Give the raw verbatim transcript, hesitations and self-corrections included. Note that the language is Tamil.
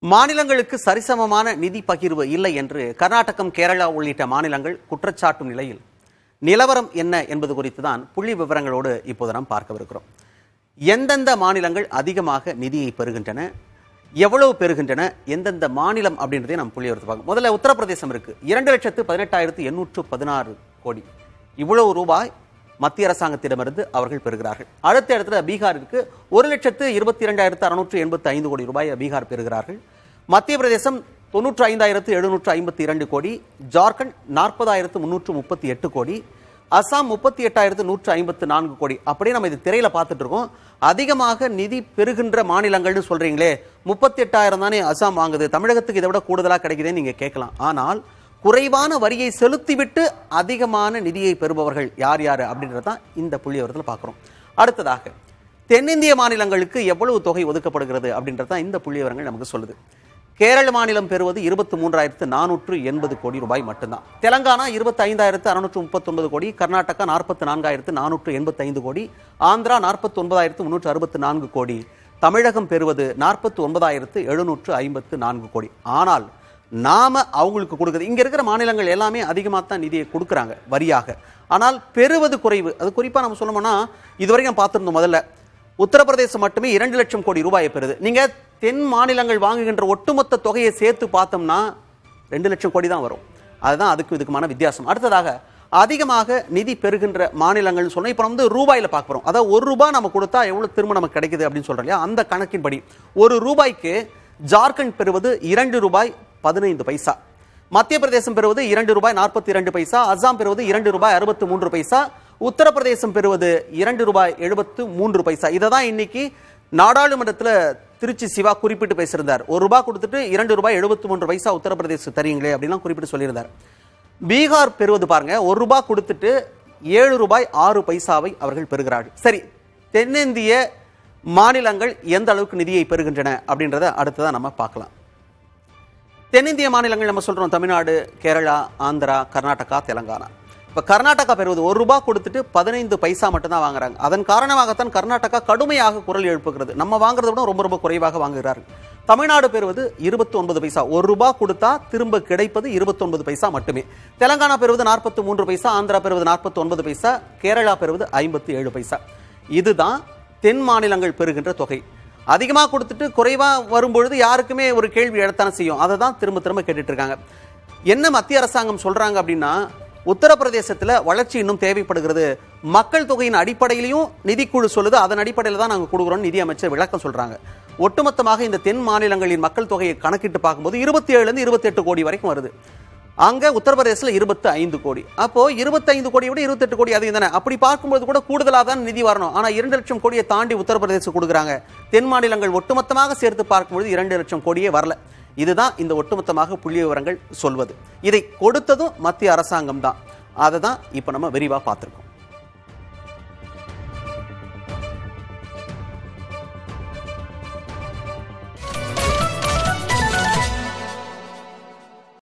மாநிலங்களுக்கு சரிசமமான நிதி பகிர்வு இல்லை என்று கர்நாடகம், கேரளா உள்ளிட்ட மாநிலங்கள் குற்றச்சாட்டும் நிலையில் நிலவரம் என்ன என்பது குறித்து தான் புள்ளி விவரங்களோடு இப்போது நாம் பார்க்கவிருக்கிறோம். எந்தெந்த மாநிலங்கள் அதிகமாக நிதியை பெறுகின்றன, எவ்வளவு பெறுகின்றன, எந்தெந்த மாநிலம் அப்படின்றதே நம்ம புள்ளி எடுத்து பார்க்கணும். முதல்ல உத்தரப்பிரதேசம் இருக்கு. இரண்டு லட்சத்து பதினெட்டாயிரத்து எண்ணூற்று பதினாறு கோடி இவ்வளவு ரூபாய் மத்திய அரசாங்கத்திடமிருந்து அவர்கள் பெறுகிறார்கள். அடுத்த இடத்துல பீகார் இருக்கு. ஒரு லட்சத்து இருபத்தி இரண்டாயிரத்து அறுநூற்று எண்பத்தி ஐந்து கோடி ரூபாய் பீகார் பெறுகிறார்கள். மத்திய பிரதேசம் தொன்னூற்றி ஐந்தாயிரத்து எழுநூற்று ஐம்பத்தி இரண்டு கோடி, ஜார்க்கண்ட் நாற்பதாயிரத்து முன்னூற்று முப்பத்தி எட்டு கோடி, அசாம் முப்பத்தி எட்டாயிரத்து நூற்று ஐம்பத்து நான்கு கோடி. அப்படியே நம்ம இது திரையில பார்த்துட்டு இருக்கோம். அதிகமாக நிதி பெறுகின்ற மாநிலங்கள்னு சொல்றீங்களே, முப்பத்தி எட்டாயிரம் தானே அசாம் வாங்குது, தமிழகத்துக்கு இதை விட கூடுதலா கிடைக்குதுன்னு நீங்க கேட்கலாம். ஆனால் குறைவான வரியை செலுத்திவிட்டு அதிகமான நிதியை பெறுபவர்கள் யார் யார் அப்படின்றதான் இந்த புள்ளி விவரத்தில் பார்க்கிறோம். அடுத்ததாக தென்னிந்திய மாநிலங்களுக்கு எவ்வளவு தொகை ஒதுக்கப்படுகிறது அப்படின்றதான் இந்த புள்ளி விவரங்கள் நமக்கு சொல்லுது. கேரள மாநிலம் பெறுவது இருபத்தி மூன்றாயிரத்து நானூற்று எண்பது கோடி ரூபாய் மட்டும்தான். தெலங்கானா இருபத்தி ஐந்தாயிரத்து அறுநூற்று முப்பத்தி ஒன்பது கோடி, கர்நாடகா நாற்பத்தி நான்காயிரத்து நானூற்று எண்பத்தி ஐந்து கோடி, ஆந்திரா நாற்பத்தி ஒன்பதாயிரத்து முன்னூற்று அறுபத்தி நான்கு கோடி, தமிழகம் பெறுவது நாற்பத்தி ஒன்பதாயிரத்து எழுநூற்று ஐம்பத்து நான்கு கோடி. ஆனால் நாம அவங்களுக்கு கொடுக்குறது, இங்க இருக்கிற மாநிலங்கள் எல்லாமே அதிகமாக தான் நிதியை கொடுக்குறாங்க வரியாக. ஆனால் பெறுவது குறைவு. அது குறிப்பா நம்ம சொல்லணும்னா, இதுவரைக்கும் பார்த்திருந்தோம். முதல்ல உத்தரப்பிரதேசம் மட்டுமே இரண்டு லட்சம் கோடி ரூபாயை பெறுது. நீங்க தென் மாநிலங்கள் வாங்குகின்ற ஒட்டுமொத்த தொகையை சேர்த்து பார்த்தோம்னா ரெண்டு லட்சம் கோடி தான் வரும். அதுதான் அதுக்கு இதுக்குமான வித்தியாசம். அடுத்ததாக அதிகமாக நிதி பெறுகின்ற மாநிலங்கள்னு சொன்னா, இப்போ வந்து ரூபாயில பார்க்குறோம். அதாவது ஒரு ரூபாய் நம்ம கொடுத்தா எவ்வளவு திரும்ப நமக்கு கிடைக்குது அப்படின்னு சொல்றோம் இல்லையா, அந்த கணக்கின்படி ஒரு ரூபாய்க்கு ஜார்க்கண்ட் பெறுவது இரண்டு ரூபாய் பதினைந்து பைசா, மத்திய பிரதேசம் பெறுவது இரண்டு ரூபாய் நாற்பத்தி இரண்டு பைசா, அசாம் பெறுவது இரண்டு ரூபாய் அறுபத்தி மூன்று பைசா, உத்தரப்பிரதேசம் பெறுவது இரண்டு ரூபாய் எழுபத்து மூன்று பைசா. இதை தான் இன்னைக்கு நாடாளுமன்றத்தில் திருச்சி சிவா குறிப்பிட்டு பேசியிருந்தார். ஒரு ரூபாய் கொடுத்துட்டு இரண்டு ரூபாய் எழுபத்தி மூன்று பைசா உத்தரப்பிரதேசம் தரீங்களே அப்படின்லாம் குறிப்பிட்டு சொல்லியிருந்தார். பீகார் பெறுவது பாருங்க, ஒரு ரூபாய் கொடுத்துட்டு ஏழு ரூபாய் ஆறு பைசாவை அவர்கள் பெறுகிறார்கள். சரி, தென்னிந்திய மாநிலங்கள் எந்த அளவுக்கு நிதியை பெறுகின்றன அப்படின்றத அடுத்ததான் நம்ம பார்க்கலாம். தென்னிந்திய மாநிலங்கள் நம்ம சொல்றோம், தமிழ்நாடு, கேரளா, ஆந்திரா, கர்நாடகா, தெலங்கானா. இப்ப கர்நாடகா பெறுவது ஒரு ரூபாய் கொடுத்துட்டு பதினைந்து பைசா மட்டும் தான் வாங்குறாங்க. அதன் காரணமாகத்தான் கர்நாடகா கடுமையாக குரல் எழுப்புகிறது. நம்ம வாங்குறத விட ரொம்ப ரொம்ப குறைவாக வாங்குகிறார்கள். தமிழ்நாடு பெறுவது இருபத்தி ஒன்பது பைசா, ஒரு ரூபாய் கொடுத்தா திரும்ப கிடைப்பது இருபத்தி ஒன்பது பைசா மட்டுமே. தெலங்கானா பெறுவது நாற்பத்தி மூன்று பைசா, ஆந்திரா பெறுவது நாற்பத்தி ஒன்பது பைசா, கேரளா பெறுவது ஐம்பத்தி ஏழு பைசா. இதுதான் தென் மாநிலங்கள் பெறுகின்ற தொகை. அதிகமாக கொடுத்துட்டு குறைவா வரும்பொழுது யாருக்குமே ஒரு கேள்வி எழத்தான செய்யும். அதை தான் திரும்ப திரும்ப கேட்டுட்டு இருக்காங்க. என்ன மத்திய அரசாங்கம் சொல்றாங்க அப்படின்னா, உத்தரப்பிரதேசத்தில் வளர்ச்சி இன்னும் தேவைப்படுகிறது, மக்கள் தொகையின் அடிப்படையிலையும் நிதிக்குழு சொல்லுது, அதன் அடிப்படையில் தான் நாங்கள் கொடுக்குறோம் நிதி அமைச்சர் விளக்கம் சொல்றாங்க. ஒட்டுமொத்தமாக இந்த தென் மாநிலங்களின் மக்கள் தொகையை கணக்கிட்டு பார்க்கும்போது இருபத்தி ஏழுல இருந்து இருபத்தி எட்டு கோடி வரைக்கும் வருது. அங்க உத்தரப்பிரதேசத்தில் இருபத்தி ஐந்து கோடி. அப்போ இருபத்தி ஐந்து கோடி விட இருபத்தி எட்டு கோடி அதிகம் தானே. அப்படி பார்க்கும்போது கூட கூடுதலாக தான் நிதி வரணும். ஆனா இரண்டு லட்சம் கோடியை தாண்டி உத்தரப்பிரதேசம் கொடுக்குறாங்க. தென் மாநிலங்கள் ஒட்டுமொத்தமாக சேர்த்து பார்க்கும்போது இரண்டு லட்சம் கோடியே வரல. இதுதான் இந்த ஒட்டுமொத்தமாக புள்ளி விவரங்கள் சொல்வது. இதை கொடுத்ததும் மத்திய அரசாங்கம் தான். அதை தான் இப்ப நம்ம விரிவா பார்த்திருக்கோம்.